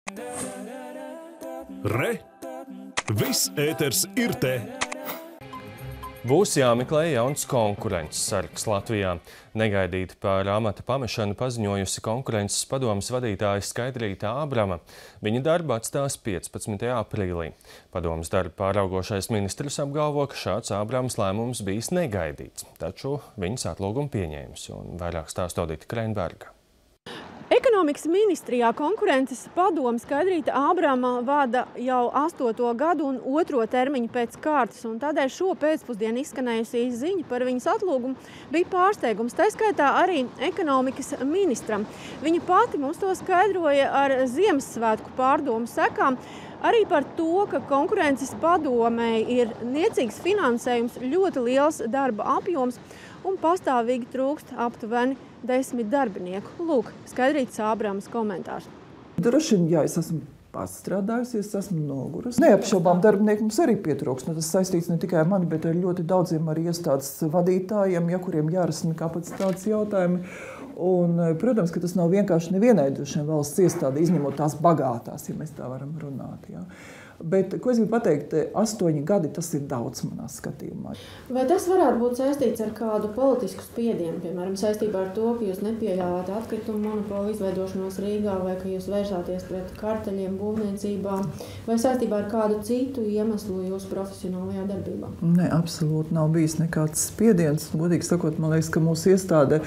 Re! Viss ēters ir te! Būs jāmeklē jauns konkurences sargs Latvijā. Negaidīti par amata pamešanu paziņojusi konkurences padomes vadītāja Skaidrīta Ābrama. Viņa darbu atstās 15. aprīlī. Padomes darbu pāraugošais ministrs apgalvo, ka šāds Ābramas lēmums bijis negaidīts, taču viņas atlūgumu pieņēmis, un vairāk stāsta Odita Kreinberga. Ekonomikas ministrijā konkurences padome Skaidrīta Ābrama vada jau 8. gadu un 2. termiņu pēc kārtas, un tādēļ šo pēcpusdienu izskanējusī ziņa par viņas atlūgumu bija pārsteigums, tā skaitā arī ekonomikas ministram. Viņa pati mums to skaidroja ar Ziemassvētku pārdomu sekām, arī par to, ka konkurences padomei ir niecīgs finansējums, ļoti liels darba apjoms un pastāvīgi trūkst aptuveni 10 darbinieku. Lūk, Skaidrītas Ābramas komentārs. Droši vien, ja es esmu pārstrādājusi, es esmu nogurusi. Neapšaubām darbinieki mums arī pietrūks. Tas saistīts ne tikai ar mani, bet ar ļoti daudziem arī iestādes vadītājiem, kuriem jārisina kapacitātes jautājumi. Un, protams, ka tas nav vienkārši nevienai valsts iestāde, izņemot tās bagātās, ja mēs tā varam runāt. Jā. Bet, ko es gribu pateikt, 8 gadi tas ir daudz manā skatījumā. Vai tas varētu būt saistīts ar kādu politisku spiedienu, piemēram, saistībā ar to, ka jūs nepieļāvāt atkritumu monopolu izveidošanos Rīgā, vai ka jūs vērsāties pret karteļiem būvniecībā, vai saistībā ar kādu citu iemeslu jūsu profesionālajā darbībā? Nē, absolūti nav bijis nekāds spiediens. Godīgi sakot, man liekas, ka mūsu iestāde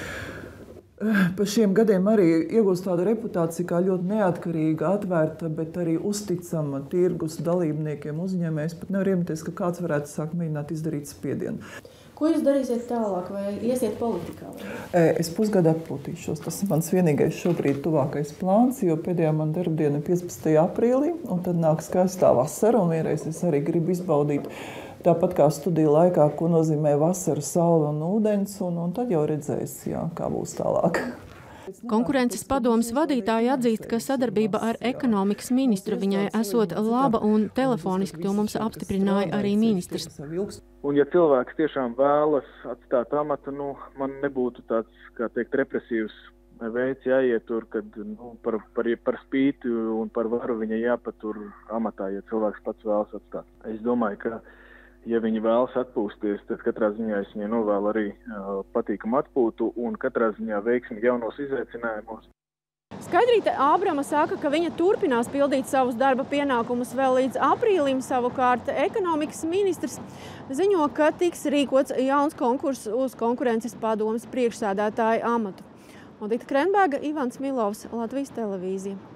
pa šiem gadiem arī iegūst tādu reputāciju kā ļoti neatkarīga, atvērta, bet arī uzticama tirgus dalībniekiem, uzņēmējs. Pat nevar iedomāties, ka kāds varētu sākt mēģināt izdarīt spiedienu. Ko jūs darīsiet tālāk, vai iesiet politikā? Es pusgadu atpūtīšos. Tas ir mans vienīgais šobrīd tuvākais plāns, jo pēdējā man darbdiena ir 15. aprīlī, un tad nāk skaistā vasara, un vienreiz es arī gribu izbaudīt tāpat kā studiju laikā, ko nozīmē vasara, saule un ūdens, un tad jau redzēs, kā būs tālāk. Konkurences padomes vadītāja atzīst, ka sadarbība ar ekonomikas ministru viņai esot laba un telefoniski to mums apstiprināja arī ministrs. Un ja cilvēks tiešām vēlas atstāt amatu, man nebūtu tāds, kā teikt, represīvs veids jāietur, kad par spīti un par varu viņa jāpatur amatā, ja cilvēks pats vēlas atstāt. Es domāju, ka ja viņi vēlas atpūsties, tad katrā ziņā es viņai novēlu arī patīkamu atpūtu un katrā ziņā veiksmi jaunos izaicinājumos. Skaidrīta Ābrama saka, ka viņa turpinās pildīt savus darba pienākumus vēl līdz aprīlim. Savukārt ekonomikas ministrs ziņo, ka tiks rīkots jauns konkurss uz konkurences padomes priekšsēdētāja amatu. Odita Kreinberga, Ivans Milovs, Latvijas televīzija.